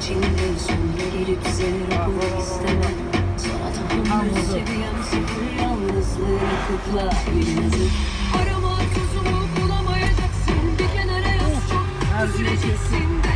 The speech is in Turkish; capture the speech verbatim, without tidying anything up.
içinde sonra gelip seni rahatlamak istemem. Sana tahammül seviyem sıfır, yalnızlığı kutla bilmezim. Arama çözümü bulamayacaksın, bir kenara yaslan, üzüleceksin.